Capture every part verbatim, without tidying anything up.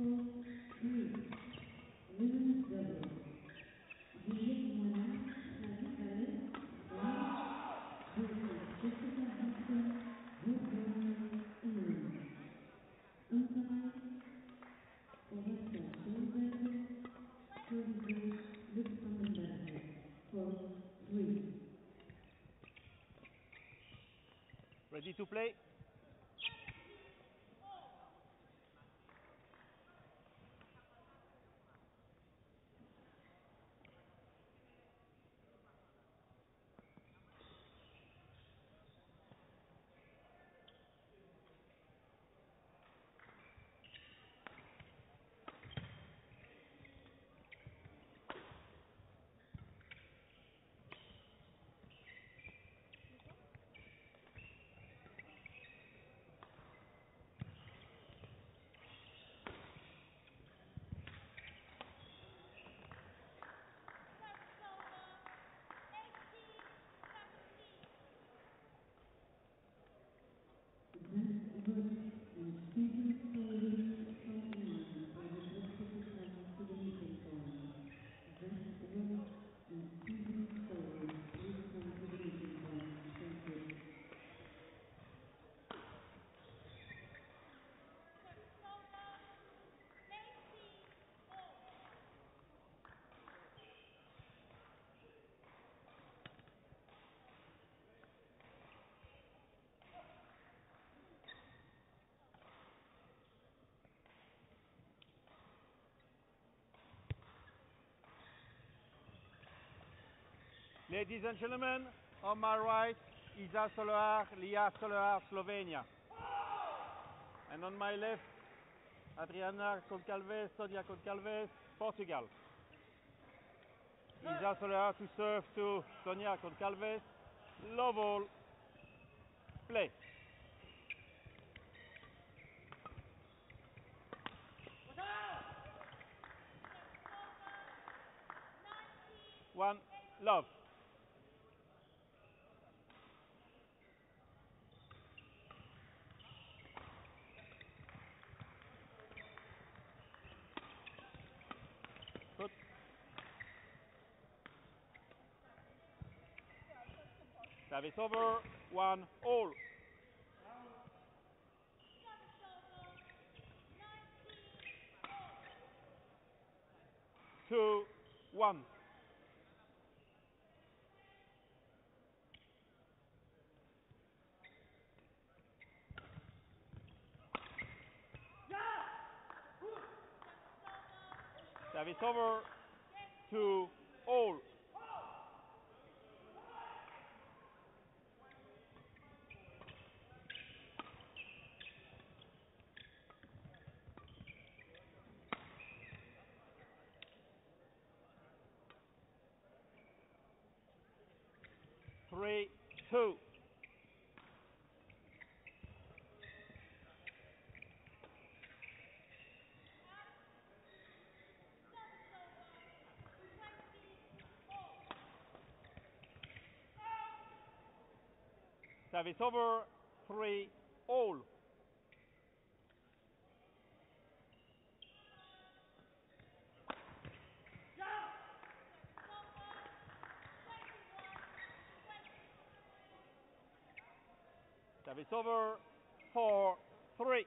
Ready to play? Ladies and gentlemen, on my right, Isa Solar, Lia Solar, Slovenia. And on my left, Adriana Concalves, Sonia Concalves, Portugal. Isa Solar to serve to Sonia Concalves. Low ball. Play. One, love. Good. Service over, one, all. Two, one. Service over, two, all. Three, two. Service over, three, all. Service over, four, three.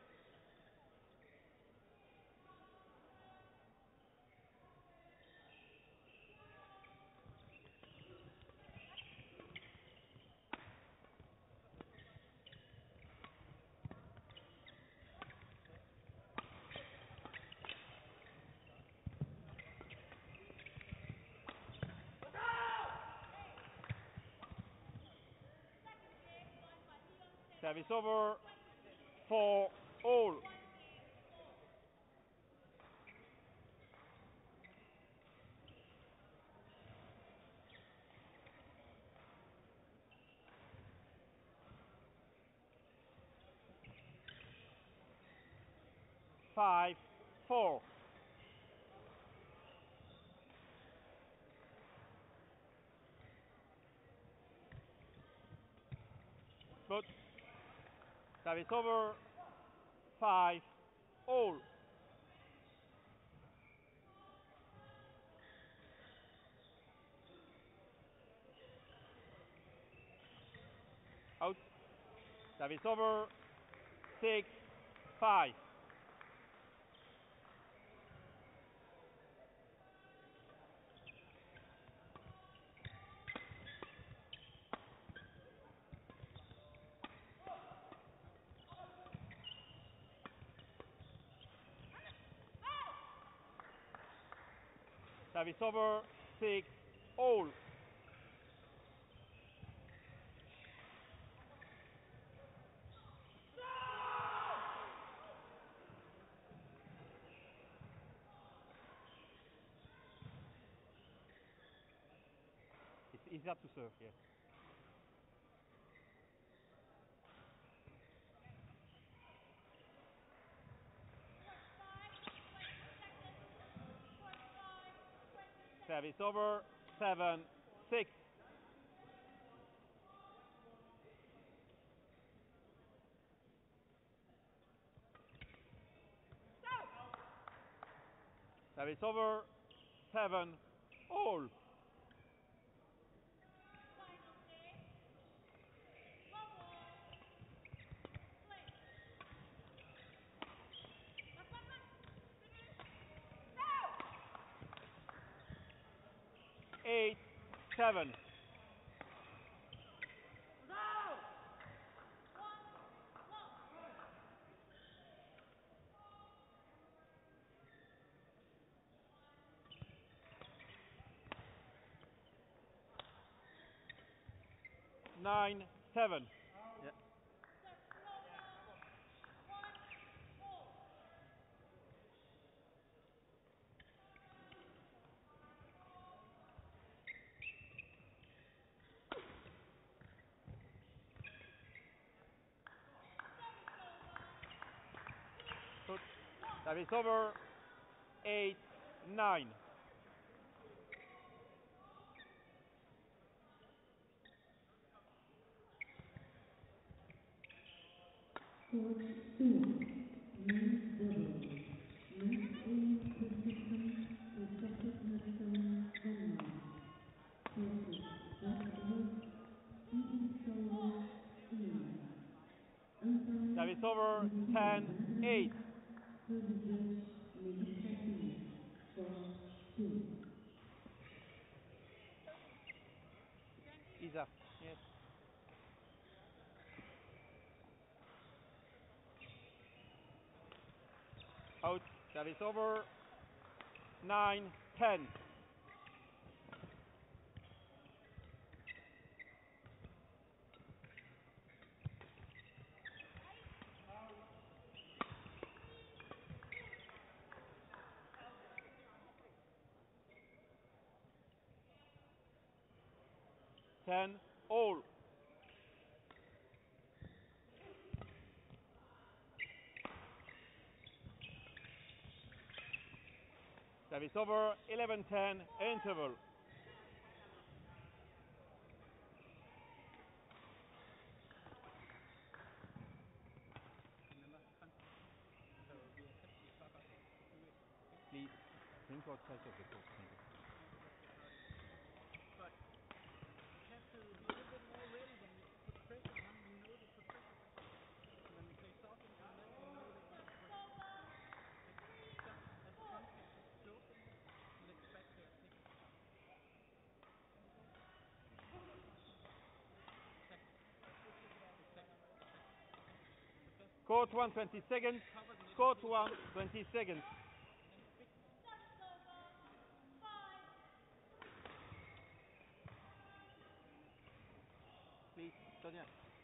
Service over, four, all. Five, four. Good. Service over, five, all. Service over. Six, five. Service over. Six, all. It's easier to serve, yes. Service over. Seven, six. Service over. Seven, all. Eight, seven. Nine, seven. Yeah. Good. Service over. Eight, nine. Service over. Ten, eight. Isa. Yes. Out. Service over. Nine, ten. Ten, all. Service over. Eleven, ten. Interval. Please think outside of the court. Thank you. Court one, twenty seconds. Court one, twenty seconds. Please, Sonia.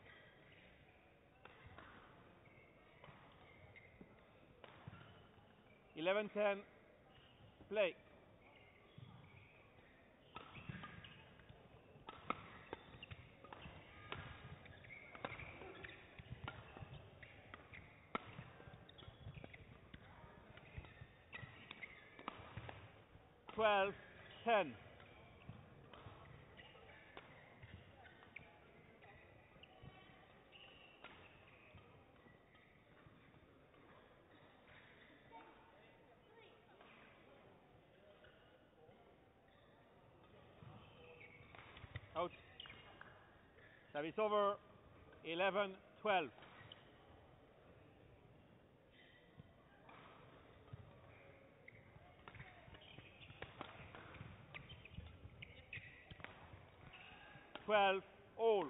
Eleven, ten. Play. Twelve, ten. Out. Service over. Eleven, twelve. twelve all.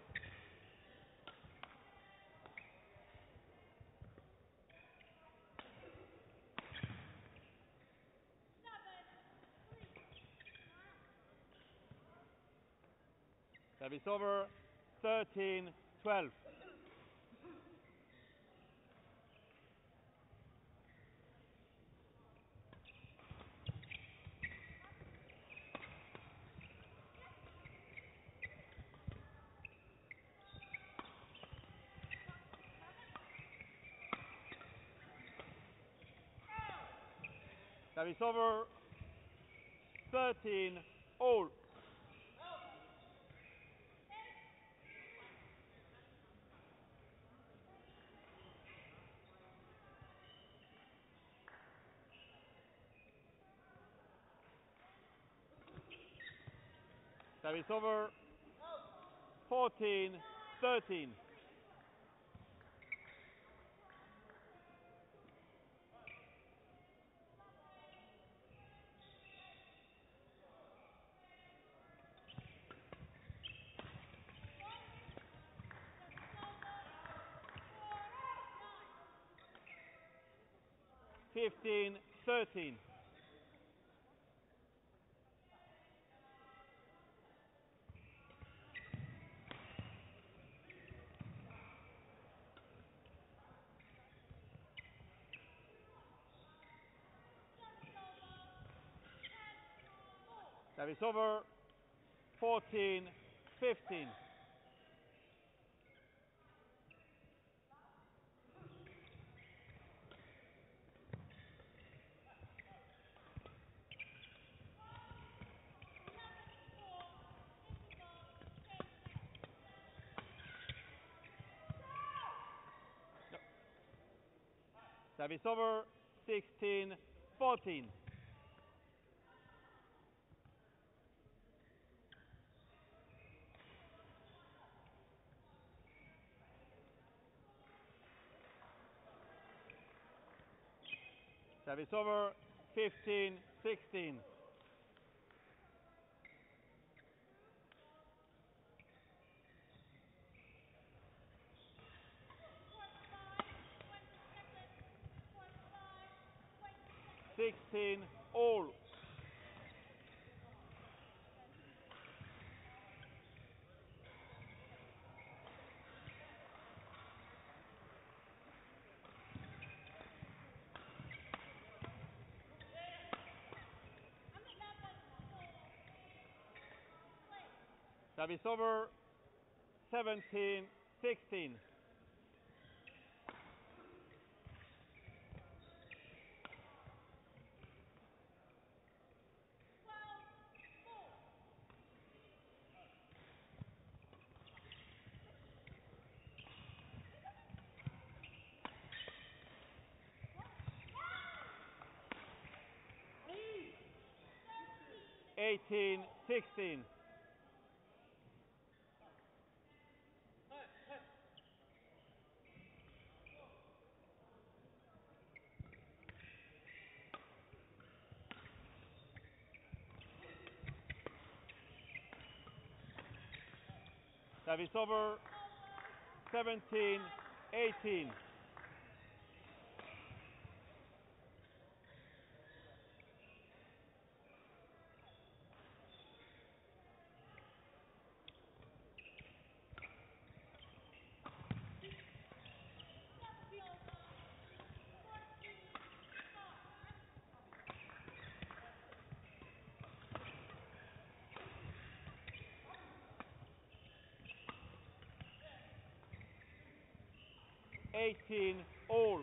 Service over, thirteen twelve. Service over, thirteen all. Service over, fourteen thirteen. fifteen thirteen. Service over, fourteen fifteen. Service over, sixteen fourteen. Service over, fifteen sixteen. sixteen all. Service over, seventeen sixteen. eighteen sixteen. Service over, seventeen eighteen. eighteen all.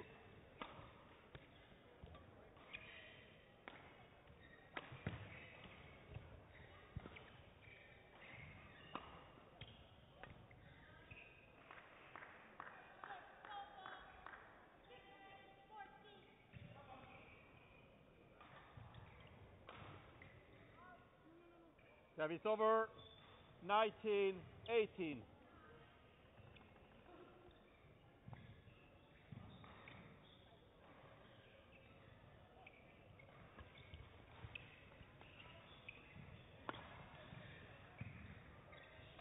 Service over, nineteen eighteen.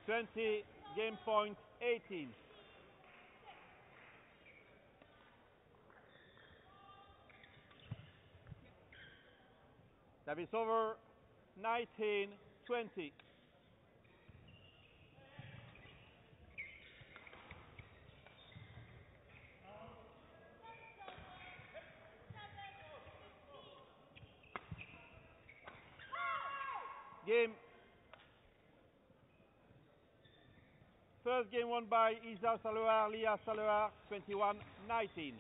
twenty, game point eighteen. Service over, nineteen, twenty. Game. First game won by Isa Salohar, Leah Salohar, twenty-one nineteen.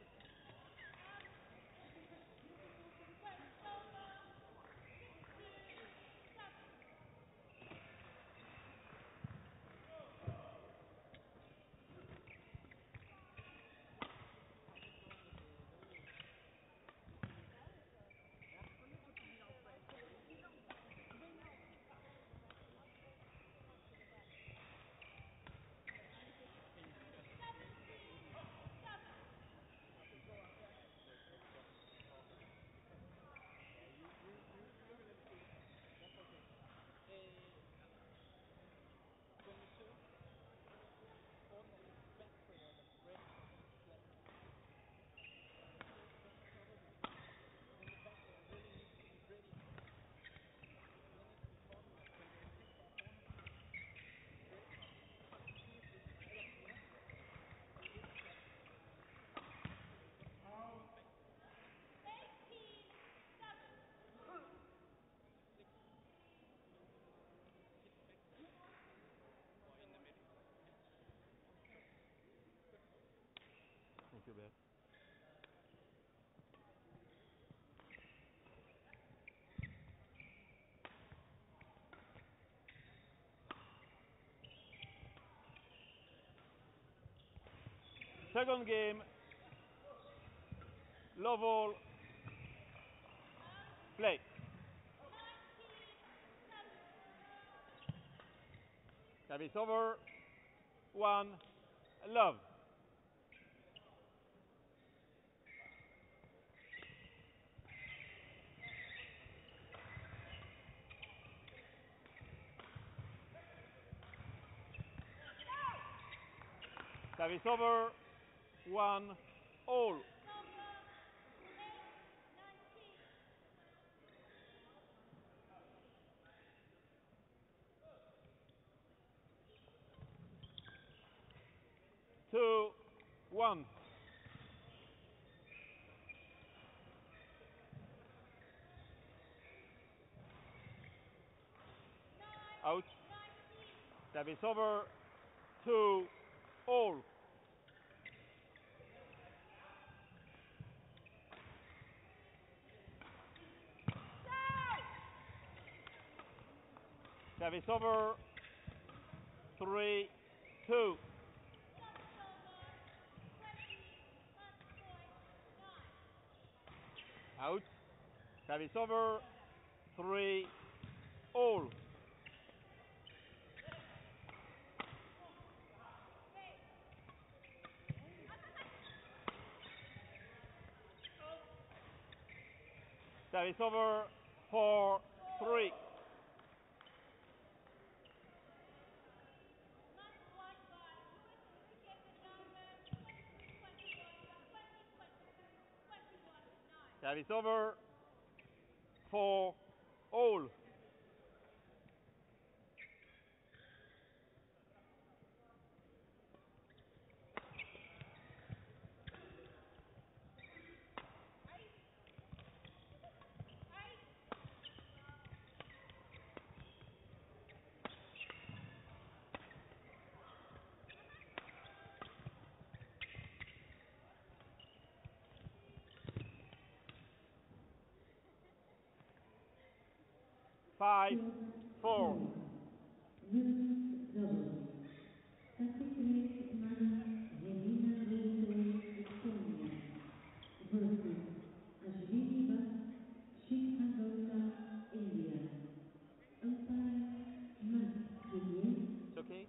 Thank you, Beth. Second game, love all, play. Service over, one, love. Service over, one, all. Two, one. Out. Service over, two, all. Service over, three, two. Out. Service over, three, all. Service over, four, three. Service over, four, all. Five, four. It's okay?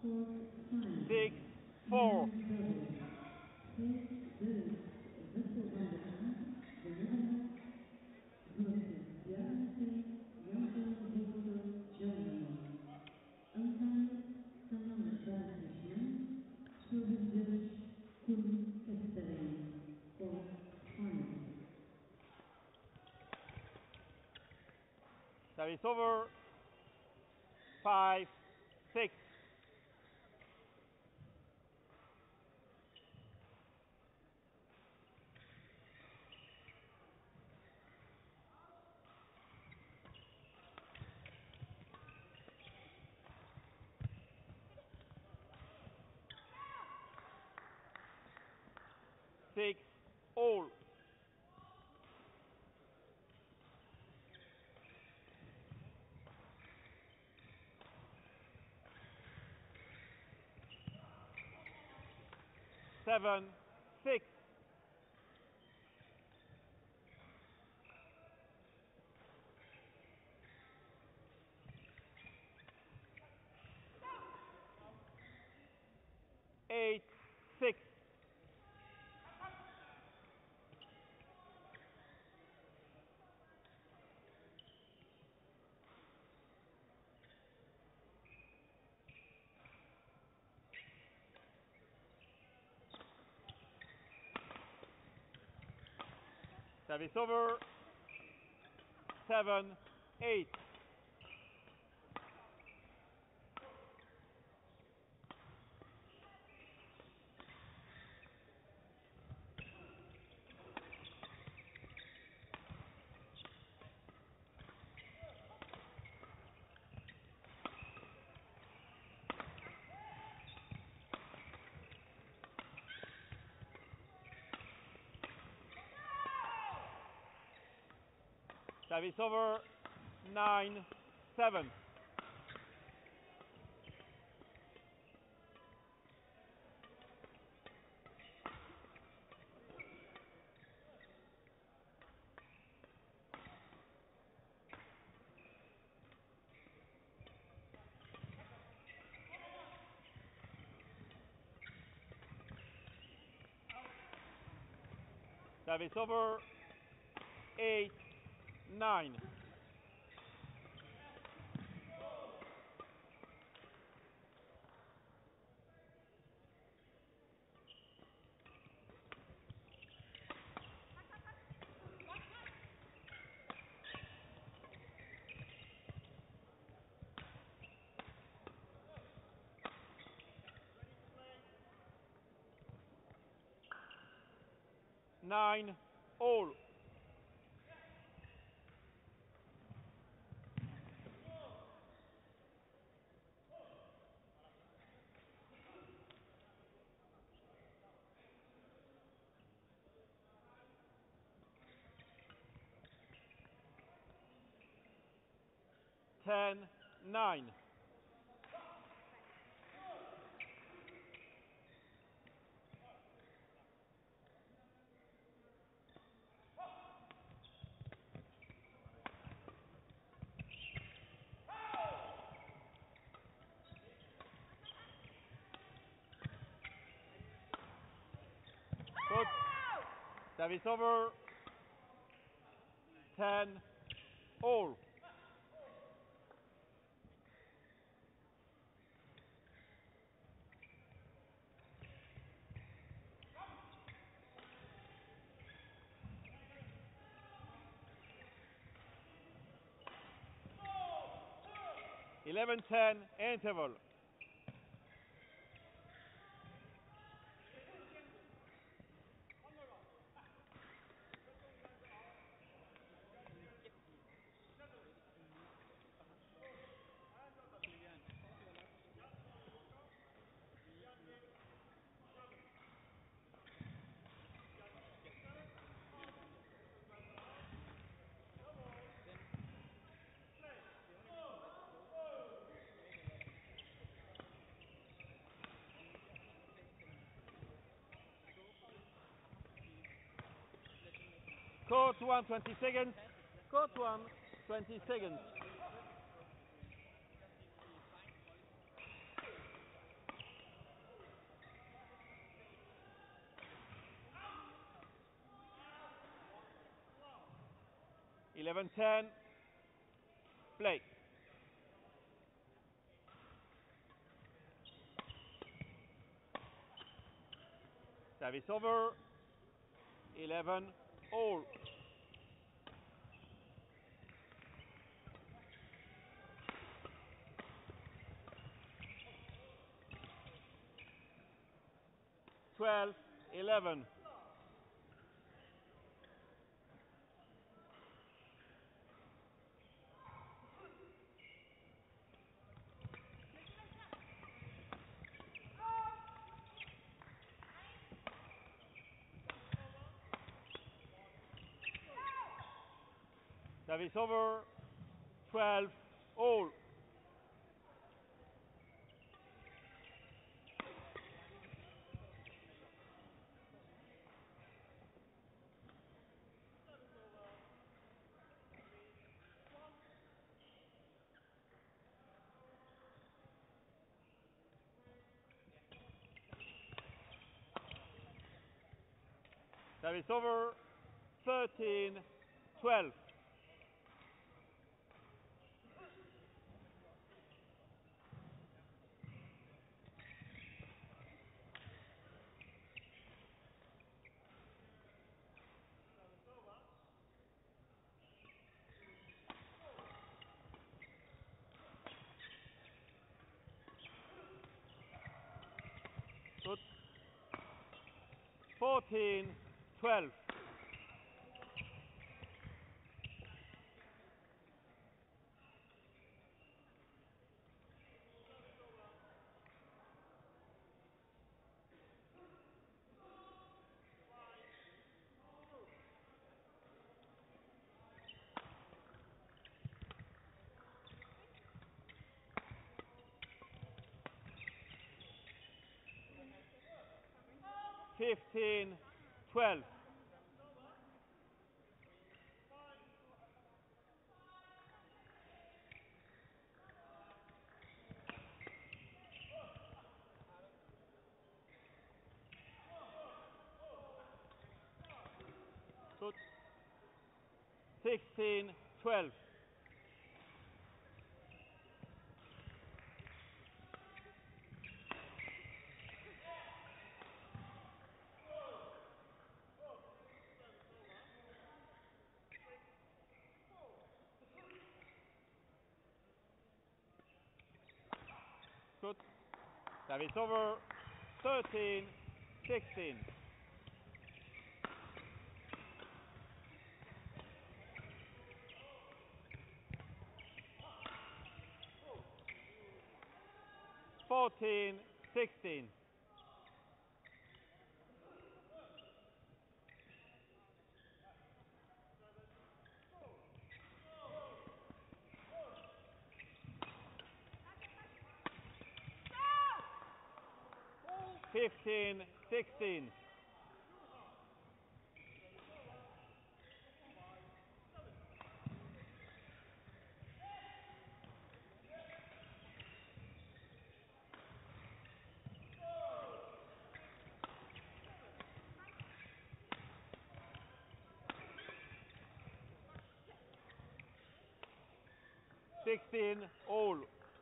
six, four. Service over. Five, six. Six, all. Seven, six. Eight, six. Service over. Seven, eight. Service over. Nine, seven. Service over. Eight, nine. Nine, all. Ten, nine. Good. Service over. Ten, all. Eleven, ten, interval. Court one, twenty seconds. Court one, twenty seconds. eleven ten. Play. Service over. eleven all. twelve eleven. Service over. twelve all. Service over. thirteen twelve. Good. fourteen twelve. fifteen twelve. Good. sixteen twelve. Good. Service over. thirteen sixteen. fourteen sixteen. fifteen sixteen. sixteen all.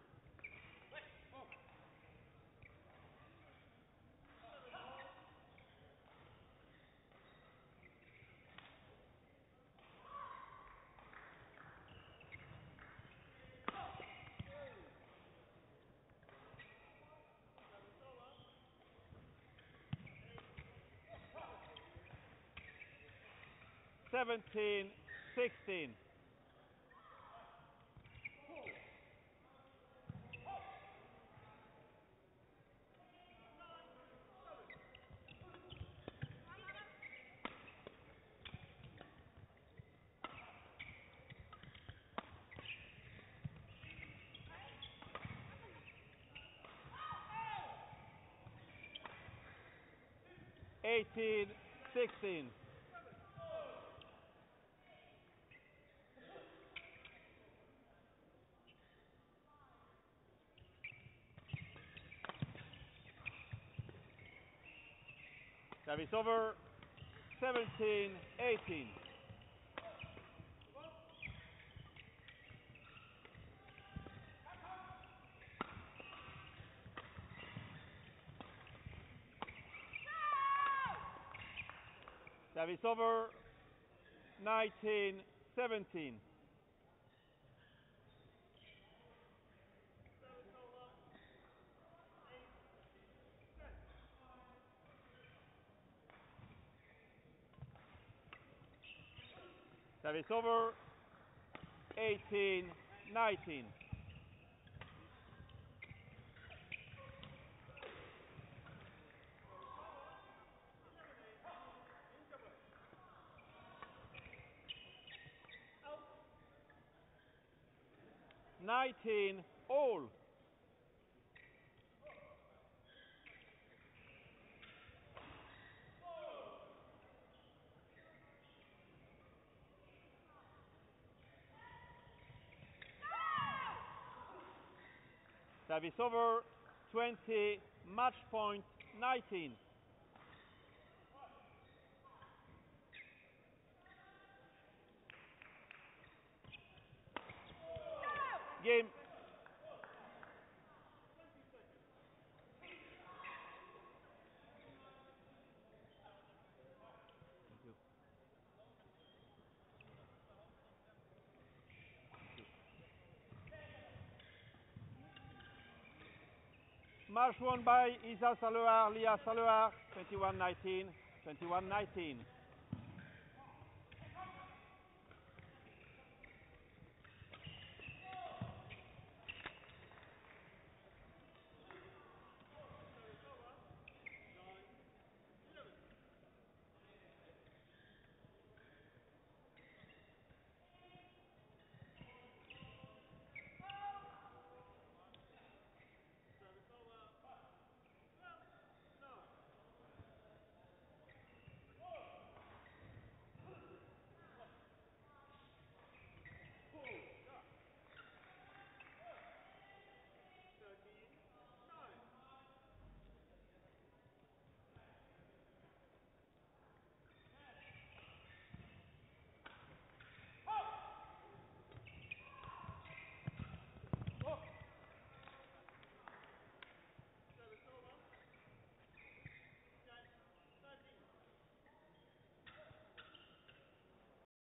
seventeen sixteen. eighteen sixteen. Service over. seventeen eighteen. Service over. nineteen seventeen. Service over. eighteen nineteen. nineteen all. Service over. twenty match point nineteen. Game. Match won by Isa Salohar, Lia Salohar, twenty-one nineteen, twenty-one nineteen.